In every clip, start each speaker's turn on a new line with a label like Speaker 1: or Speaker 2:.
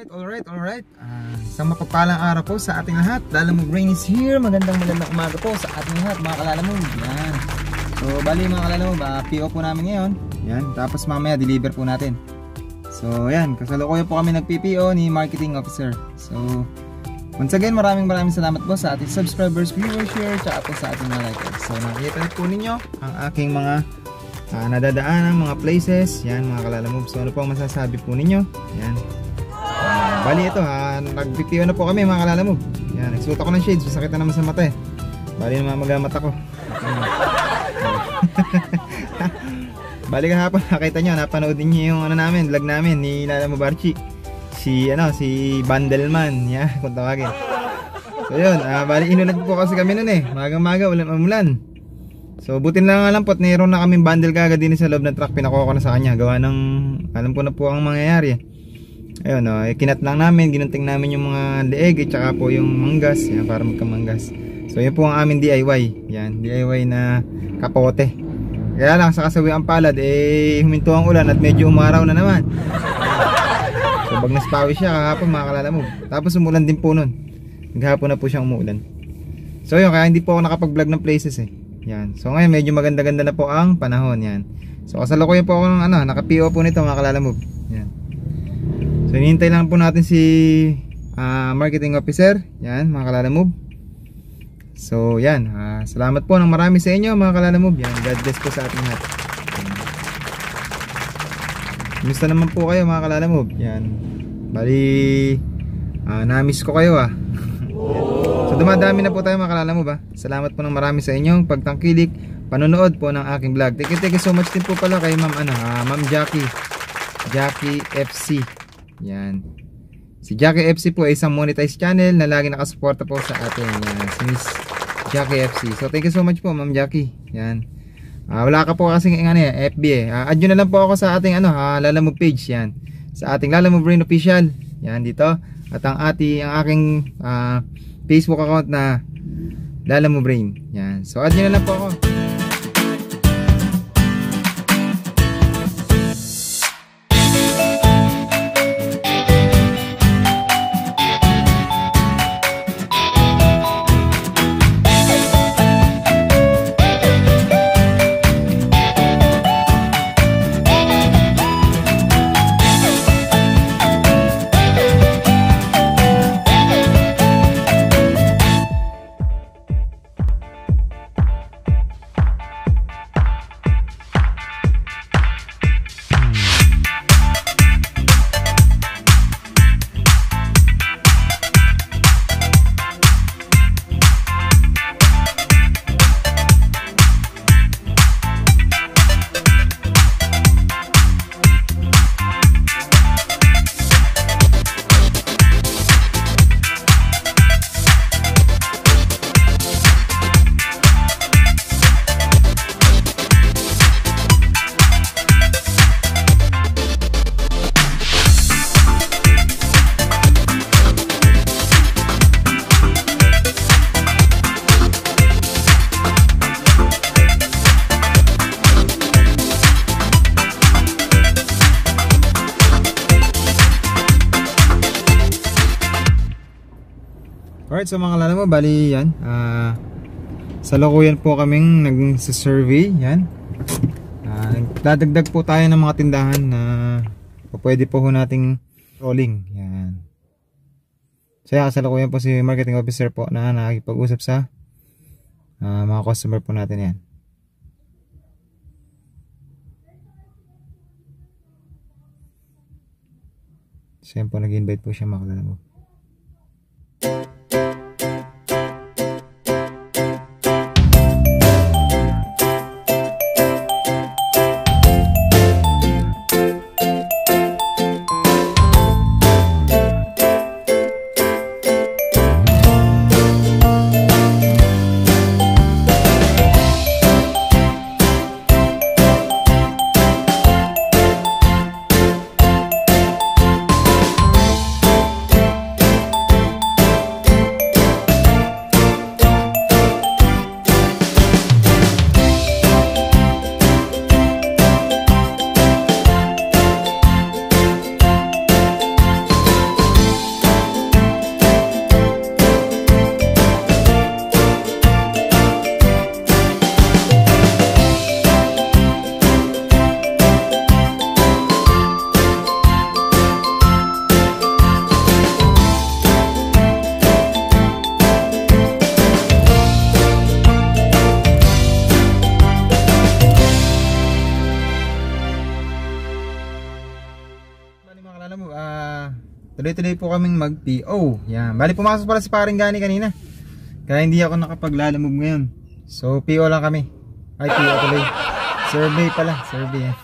Speaker 1: Alright. Isang mapagpalang araw po sa ating lahat. Lalamove Brain is here. Magandang umaga po sa ating lahat mga kalalamove. Yan. So bali mga kalalamove, PO po namin ngayon. Yan. Tapos mamaya deliver po natin. So yan, kasalukuyan po kami nag-PPO ni Marketing Officer. So once again, maraming salamat po sa ating subscribers, viewers, share, tsaka po sa ating mga likers. So nakikita po ninyo ang aking mga nadadaanan, mga places. Yan mga kalalamove. So ano po ang masasabi po ninyo? Yan. Bali ito nag-PPO na po kami mga kalalamove. Yan, nagsuot ako ng shades, masakit na naman sa mata eh. Bali naman magamata ko. Bali kahapon nakita nyo, napanood niyo yung namin, vlog namin ni Lalamove Archie. Si Bandelman, yeah, kung tawagin. So yun, bali inulag po kasi kami nun eh. Magang-maga, ulan. So butin lang nga lang po at mayroon na kaming bundle kagad din sa loob ng truck, pinakuha ko na sa kanya. Gawa ng, alam ko na po ang mangyayari eh. Ayun, kinat lang namin, ginunting namin yung mga leeg at saka po yung manggas, yan, para magkamanggas. So yun po ang aming DIY. Yan, DIY na kapote. Kaya lang sa kasawiang palad huminto ang ulan at medyo umaraw na naman. So bag naspawi siya kahapon mga kalalamove. Tapos umulan din po nun. Naghapon na po siyang umulan. So yun, kaya hindi po ako nakapag-vlog ng places eh. Yan. So ngayon medyo maganda-ganda na po ang panahon. Yan. So kasalukuyan po ako ng naka-PO po nito mga kalalamove. Yan. So hinihintay lang po natin si Marketing Officer. Yan mga kalalamove. So yan, salamat po ng marami sa inyo mga kalalamove. Yan, God bless po sa ating lahat. Kumusta naman po kayo mga kalalamove? Yan, bali na-miss ko kayo So dumadami na po tayo mga kalalamove Salamat po ng marami sa inyong pagtangkilik, panonood po ng aking vlog. Thank you so much din po pala kay Ma'am Jackie FC. Yan. Si Jackie FC po ay isang monetized channel na lagi nakasuporta po sa atin. Yan, si Miss Jackie FC. So thank you so much po Ma'am Jackie. Yan. Wala ka po kasing FB add nyo na lang po ako sa ating Lalamove page. Yan. Sa ating Lalamove Brain Official. Yan dito. At ang aking Facebook account na Lalamove Brain. Yan. So add nyo na lang po ako. Alright, so mga kalalamove, bali yan. Salukuyan po kaming nag-survey. Yan. Dadagdag po tayo ng mga tindahan na pwede po nating rolling. Yan. So yan, kasalukuyan po si Marketing Officer po na nakikipag-usap sa mga customer po natin yan. So yan po, nag-invite po siya mga kalalamove. tuloy-tuloy po kaming mag-PO. Yan. Bali pumasok pala si paring Gani kanina. Kaya hindi ako nakapaglalamove ngayon. So PO lang kami. Ay, PO tuloy. Survey pala. Survey yan.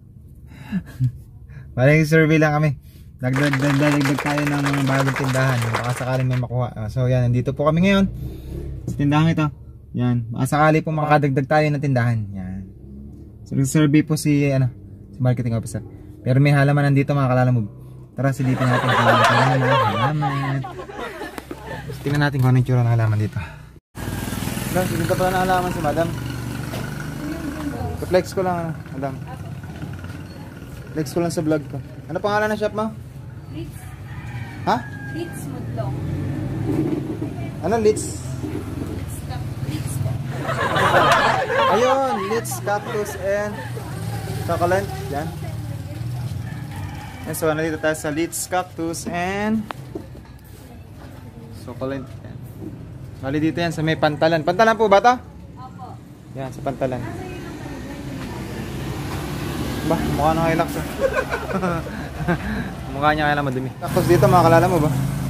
Speaker 1: Bali survey lang kami. Dagdag tayo ng mga bagong tindahan. Baka sakaling may makuha. So yan, nandito po kami ngayon sa tindahan ito. Yan. Baka sakali po makadagdag tayo ng tindahan. Yan. So survey po si marketing officer. Pero may halaman nandito mga kalalamove. Tara, silipin natin kung ano halaman. Tingnan natin kung ano yung tsura ng halaman dito. Silip ka pala ng halaman si madam. Flex ko lang, madam. Flex ko lang sa vlog ko. Ano pangalan ng shop mo?
Speaker 2: Litz.
Speaker 1: Ha?
Speaker 2: Litz Mudlong.
Speaker 1: Ano Litz?
Speaker 2: Litz po.
Speaker 1: Ayun, Litz Cactus and Succulent. Yan. So, nandito tayo sa Litz Cactus and Succulent. Yan. Bali dito yan sa may pantalan. Pantalan po ba ito?
Speaker 2: Opo.
Speaker 1: Yan, sa pantalan. Ba, mukha nang relax ah. Mukha niya kaya lang madumi. Tapos dito makakalala mo ba?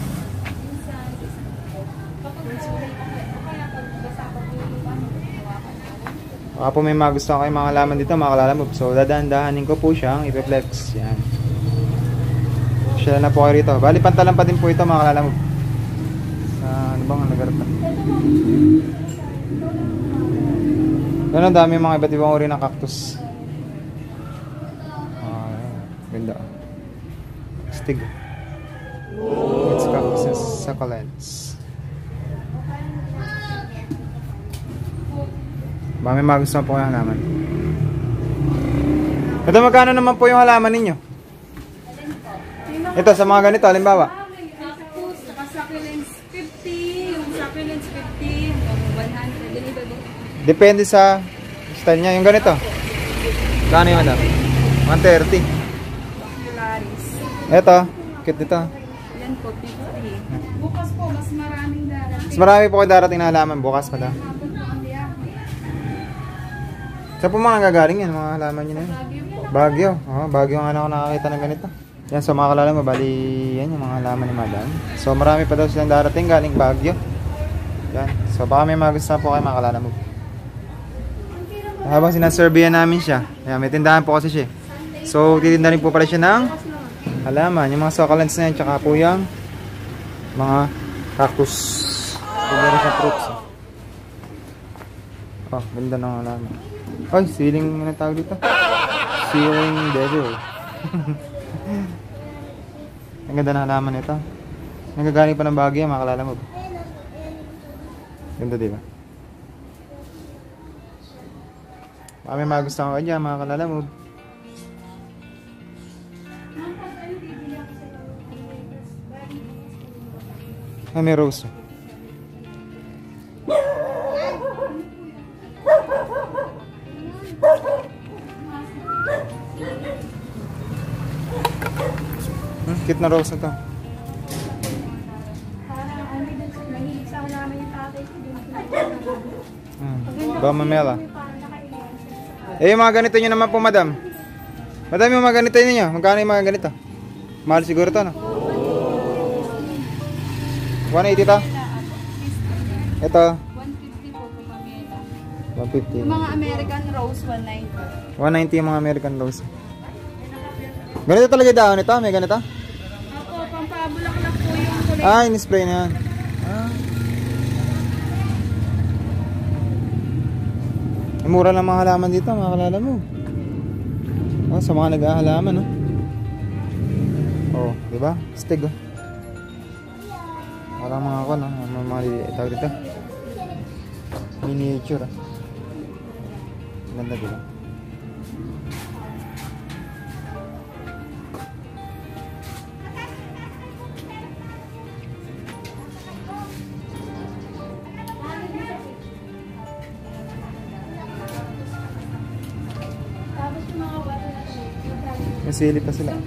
Speaker 1: Baka po may magustuhan kayo mga halaman dito makakalala mo. So dadaan-dahanin ko po siyang ipe-flex. Yan. Share na po kayo rito. Bali pantalan pa din po ito makakalala mo. Sa ano bang lugar ito? Ganun dami mga iba't ibang uri ng cactus. Ganda. Stig. It's cactus succulents. Ba may magustuhan po yung halaman. Ito magkano naman po yung halaman ninyo? Ito sa mga ganito, halimbawa.
Speaker 2: Cactus, saka succulents 50, yung succulents 50, yung 100, ganito din.
Speaker 1: Depende sa style niya. Yung ganito. Kano yung madam? 130. Eto, cute dito.
Speaker 2: Yan po, 50. Bukas po, mas maraming darating.
Speaker 1: Mas marami po kayo darating na halaman bukas pa daw. Saan po mga nagagaling yan, mga halaman nyo na yun? Baguio. Baguio nga na ako nakakita ng ganito. Yan, so mga kalala mo, bali yan yung mga halaman ni madam. So marami pa daw silang darating galing Baguio. Yan, so baka may magustuhan po kayo mga kalala mo. Habang sinasurveyan namin siya, yan, may tindahan po kasi siya. So titinda rin po pala siya ng halaman, yung mga succulents na yan, tsaka po yung mga cactus. Ganda rin sa fruits. Oh, ganda ng halaman. Ay, ceiling, ano tawag dito? Ceiling devil. Ang ganda ng halaman ito. Nagagaling pa ng Baguio, makakalala mo. Ganda diba? Baka may magustuhan ko dyan, makakalala mo. Ay, may rose. Cute na rose na to. Bamamela. Eh, yung mga ganito nyo naman po, madam. Madam, yung mga ganito nyo. Magkano yung mga ganito? Mahal siguro to, no? 180 to? Ito?
Speaker 2: 150 po kung pamela.
Speaker 1: 150.
Speaker 2: Yung mga American Rose, 190.
Speaker 1: 190 yung mga American Rose. Ganito talaga yung dahon ito? May ganito?
Speaker 2: Ako, pampabulaklak po yung kulay.
Speaker 1: Ah, in-spray na yan. Mura lang mga halaman dito, mga kalala mo. Oh, sa mga nag-ahalaman, oh. Oh, di ba? Stig, oh. Walang mga ako, no? Mga tawag dito. Miniature, ah. Ganda, di ba? May sili pa sila.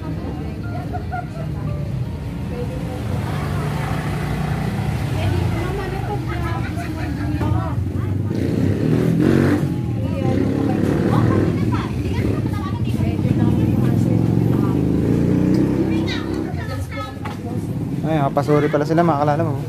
Speaker 1: Nakapasuri pala sila mga kalala mo.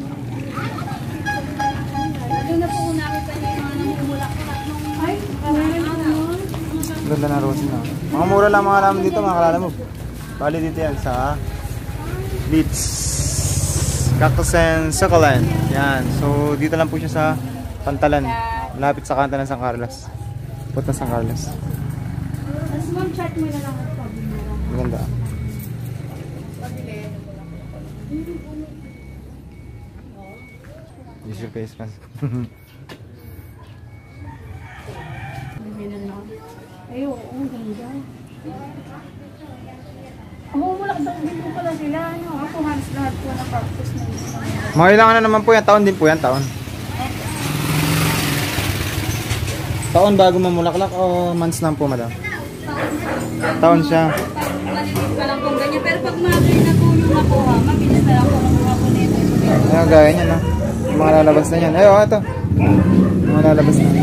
Speaker 2: Doon na po kung nakita niyo yung mga namumulak-mulak nung... Ay,
Speaker 1: Ganda na roses na. Mga mura lang mga alaman dito mga kalala mo. Bali dito yan sa Beach Cactus and Succulent. Yan. So dito lang po siya sa Pantalan. Malapit sa kanto ng San Carlos. Punta San Carlos.
Speaker 2: Tapos ma'am, chat mo na lang at pag-mura.
Speaker 1: Maganda. Use your face mask.
Speaker 2: Ay, oo, ang ganda. Mamumulak daw dito pala sila. Ano? Ako halos lahat po na cactus na isang.
Speaker 1: Mga ilang ano naman po yan? Taon din po yan? Taon? Taon bago mamulaklak o months lang po madam? Taon siya.
Speaker 2: Maliit pa lang pong ganyan. Pero pag matuloy na po yung nakuha, mabilis na lang po nakuha po nito.
Speaker 1: Ayun, gaya niyan no? Yung mga lalabas na yan. Ayun, ito. Yung mga lalabas na.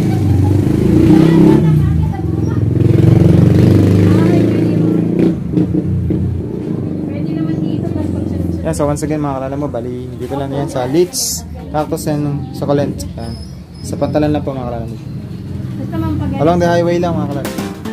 Speaker 2: Pwede naman dito.
Speaker 1: Yan, so once again mga kalala mo, bali dito lang yan sa Beach Cactus and Succulent. Yan. Sa Pantalan lang po mga kalala mo.
Speaker 2: Basta ma'am pag
Speaker 1: Along the highway lang mga kalala.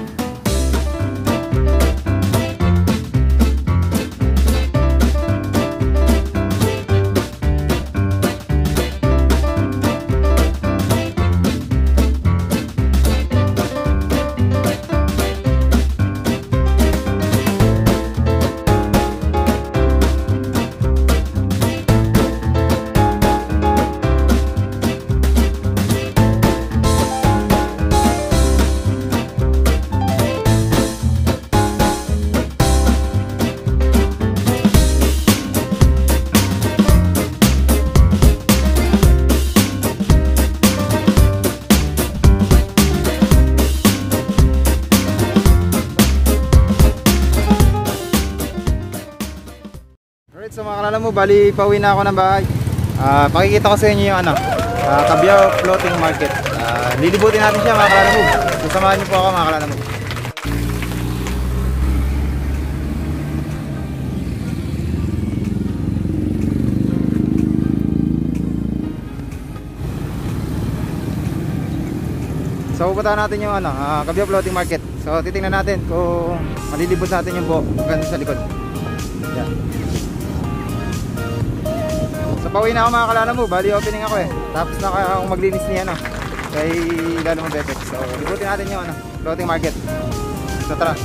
Speaker 1: So mga kalala mo, bali pauwi na ako ng bahay. Pakikita ko sa inyo yung Cabiao Floating Market. Lilibutin natin siya mga kalala mo. Sasamahan niyo po ako mga kalala mo. So pupuntahan natin yung Cabiao Floating Market. So titingnan natin kung malilibot natin yung buo hanggang sa likod. Yan. So pauwi na ako mga kalala mo, bali opening ako eh. Tapos na kaya akong maglinis niya kay Lalo mong Bebek. So libutin natin yung floating market. So tara.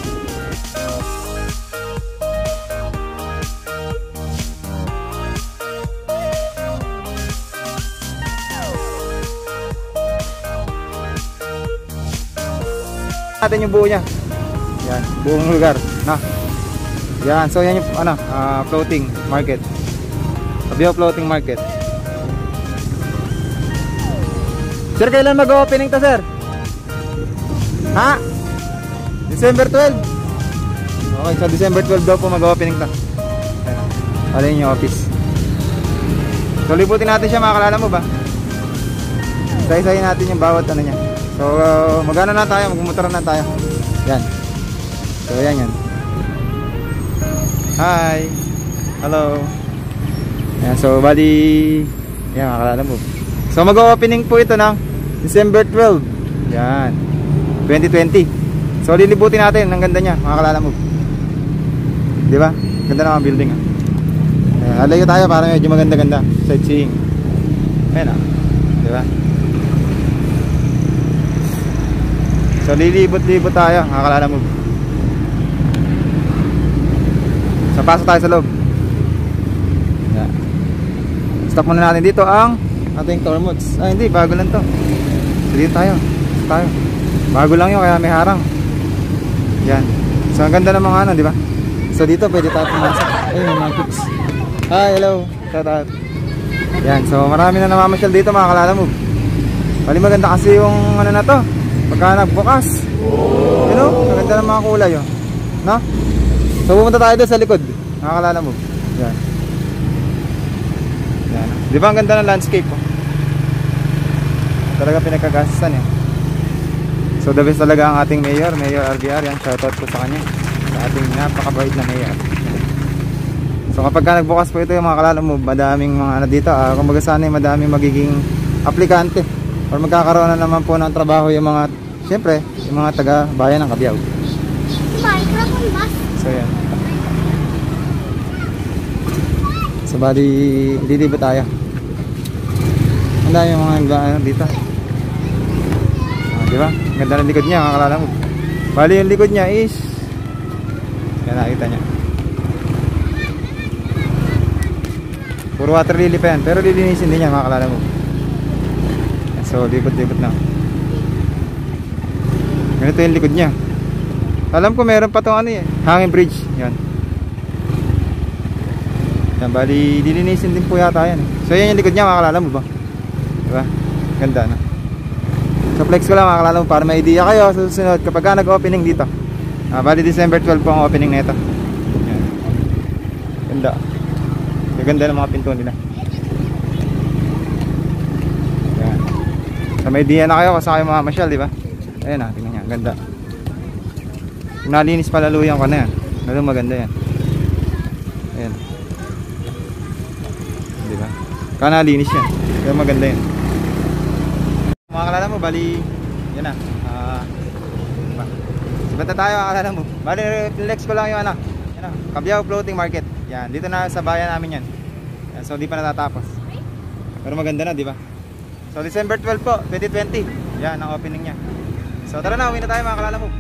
Speaker 1: Natin yung buo niya. Yan, buong lugar na. Yan, so yan yung floating market. Cabiao Floating Market. Sir, kailan mag-opening to, sir? Ha? December 12? Okay, so December 12 daw po mag-opening to. Ayun yung office. So libutin natin siya mga kalala mo ba? Isa-isahin natin yung bawat niya. So magano na tayo, magmumotor na tayo. Yan. So yan. Hi. Hello. Yan, so bali yan makalala mo. So mag-opening po ito ng December 12. Yan 2020. So lilibutin natin, ang ganda niya makalala mo. Di ba? Ganda ng mga building alayo tayo para medyo maganda-ganda sightseeing. Ayan di ba? So lilibot-libot tayo makalala mo. So pasok tayo sa loob. Stop muna natin dito ang ating tour modes. Hindi, bago lang to. Dito tayo. Bago lang yun, kaya may harang. Yan. So ang ganda ng mga di ba? So dito pwede tayo pumasok. Ayun, mga kids. Hi, hello. Shout out. Yan, so marami na namamasyal dito mga kalala mo. Bali maganda kasi yung na to. Pagka nagbukas. You know, maganda ng mga kulay no? So pumunta tayo doon sa likod. Mga kalala mo. Yan. Di ba ang ganda ng landscape talaga pinagkagastasan So the best talaga ang ating mayor RBR. Yan, shoutout po sa kanya, sa ating napakabait na mayor. So kapag ka nagbukas po ito yung mga kalala mo, madaming mga ano dito, kumbaga sana madaming magiging aplikante or magkakaroon na naman po ng trabaho yung mga, siyempre, yung mga taga bayan ng Cabiao. So yan. So bali, lilibo tayo. Ang dami yung mga ano dito. Diba? Ang ganda ng likod niya, mga kalala mo. Bali yung likod niya is, yan nakita niya. Puro water lily pa yan, pero lilinisin din niya, mga kalala mo. So libot-libot na. Ganito yung likod niya. Alam ko meron pa itong ano eh, hanging bridge. Yan. Yan, bali lilinisin din po yata yan. So yan yung likod niya, mga kalala mo ba? Diba? Ganda na. So flex ko lang, mga kalala mo, para may idea kayo sa susunod kapag ka nag-opening dito. Bali December 12 po ang opening nito. Yan. Ganda. Ganda ng mga pinto nila. Yan. So may idea na kayo kung saan kayo mamamasyal, di ba? Ayan na, tingnan niya, ganda. Nalinis palaluyan ko na yan. Lalo maganda yan. Ayan. Di ba? Kaya nalinis yan. Kaya maganda yan. Mga kalala mo, bali, yan na. Diba? Sibat na tayo, mga kalala mo. Bali, relax ko lang yung ano. Yan na, Cabiao Floating Market. Yan, dito na sa bayan namin yan. Yan, so di pa natatapos. Pero maganda na, di ba? So December 12 po, 2020. Yan ang opening niya. So tara na, uwi na tayo, mga kalala mo.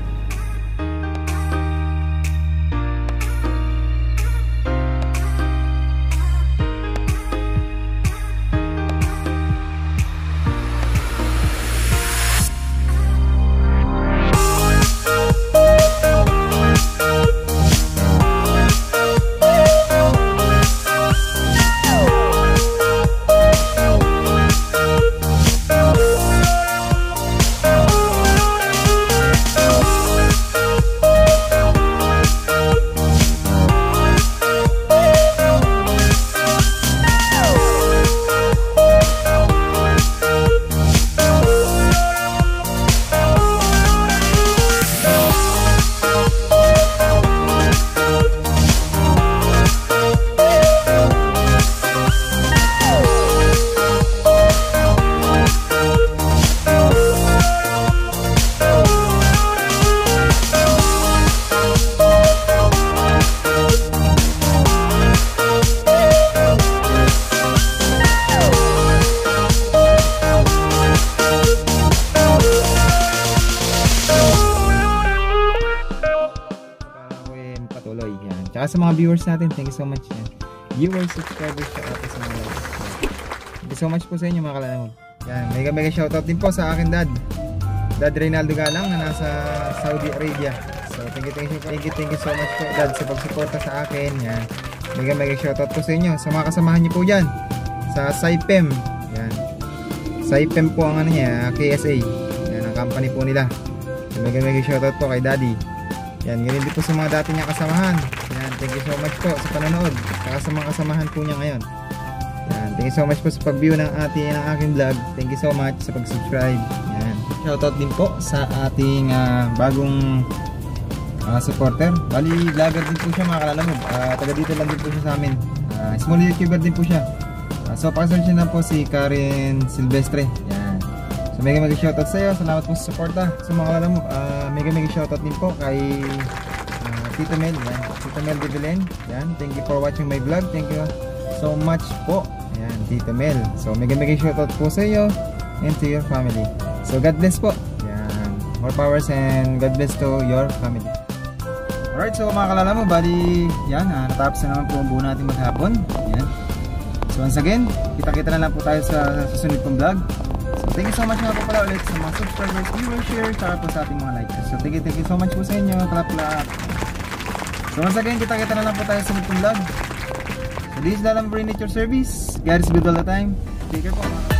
Speaker 1: Tsaka sa mga viewers natin, thank you so much yan. Viewers, subscribers, tsaka sa mga likes. Thank you so much po sa inyo, mga kalanamon. Yan, mega shoutout din po sa akin dad Reynaldo Galang na nasa Saudi Arabia. So thank you so much po dad sa pagsuporta sa akin. Yan, mega shoutout po sa inyo, sa mga kasamahan niyo po dyan sa Saipem. Yan, Saipem po ang ano niya, KSA. Yan ang company po nila. So, mega shoutout po kay daddy. Yan, ganyan din po sa mga dati niyang kasamahan. Yan, thank you so much po sa panonood. Saka sa mga kasamahan po niya ngayon. Yan, thank you so much po sa pag-view ng aking vlog. Thank you so much sa pag-subscribe. Yan, shoutout din po sa ating bagong supporter. Bali, vlogger din po siya, mga kalalangod. Taga dito lang din po siya sa amin. Small YouTuber din po siya. So, pakisearch na po si Karen Silvestre. Yan. So mega shoutout sa iyo. Salamat po sa suporta. So mga kalam mo, mega shoutout din po kay Tito Mel. Yan. Tito Mel de Belen. Yan. Thank you for watching my vlog. Thank you so much po. Yan, Tito Mel. So mega shoutout po sa iyo and to your family. So God bless po. Yan. More powers and God bless to your family. Alright, so mga kalala mo, bali yan, natapos na naman po ang buo natin maghapon. Yan. So once again, kita-kita na lang po tayo sa susunod pong vlog. So thank you so much nga po pala ulit sa mga subscribers, viewers, share, saka po sa ating mga likes. So thank you so much po sa inyo. Clap. So once again, kita-kita na lang po tayo sa susunod pong vlog. So this is Lalam Brain Nature Service. God is good all the time. Take care po.